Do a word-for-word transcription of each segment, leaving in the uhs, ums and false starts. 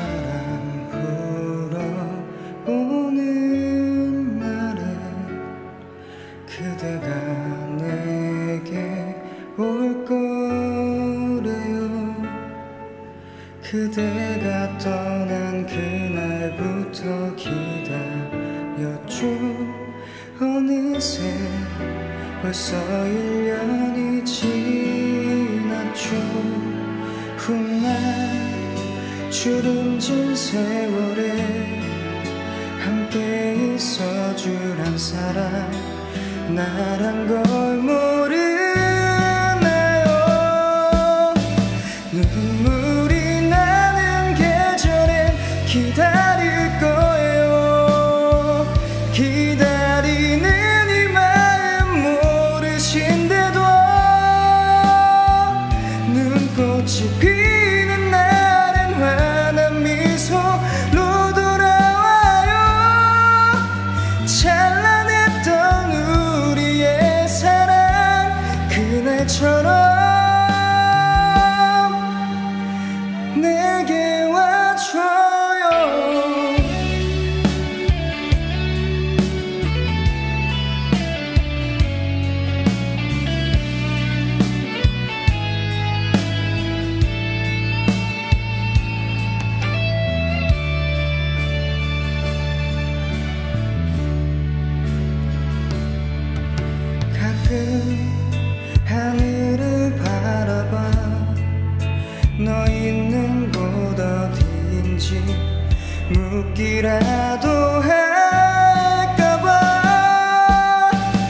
바람 불어오는 날에 그대가 내게 올 거래요. 그대가 떠난 그날부터 기다렸죠. 어느새 벌써 일 년이 지났죠. 훗날 주름진 세월에 함께 있어줄 한 사람 나란 걸 모르나요. 눈물이 나는 계절엔 기다릴 거예요. 기다리는 이 마음 모르신데도 눈꽃이 피는 날엔 환한 미소로 돌아와요. 찬란했던 우리의 사랑 그날처럼 내게 와줘요. 하늘을 바라봐 너 있는 곳 어디인지 묻기라도 할까봐.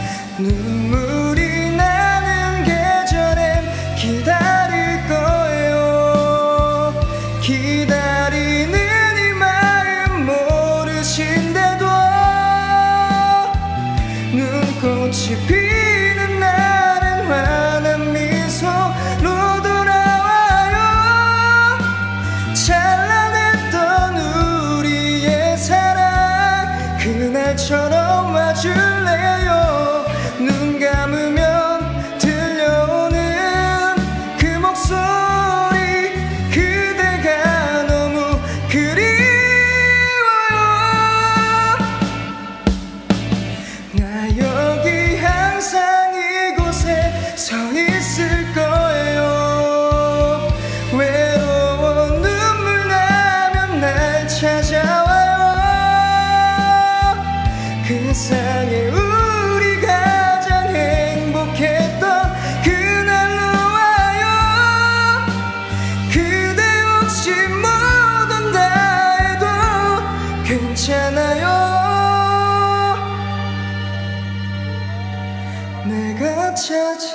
눈물이 나는 계절엔 기다릴 거예요. 기다리는 이 마음 모르신데도 눈꽃이 피 환한 미소로 돌아와요. 찬란했던 우리의 사랑 그날처럼 와줄래요. 눈 감으면 들려오는 그 목소리 그대가 너무 그리워요. 나 여기 항상 서 있을 거예요. 외로워 눈물 나면 날 찾아와요. 그 상에 우리 가장 행복했던 그날로 와요. 그대 혹시 못 온다 해도 괜찮아요. 내가 찾아